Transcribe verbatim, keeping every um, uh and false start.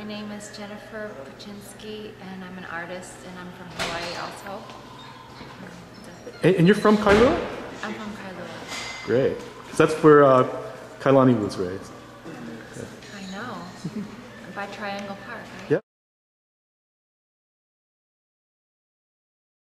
name is Jennifer Pochinski, and I'm an artist, and I'm from Hawaii also. And, and you're from Kailua? I'm from Kailua. Great. Because that's where uh, Kailani was raised. I know. By Triangle Park, right? Yep.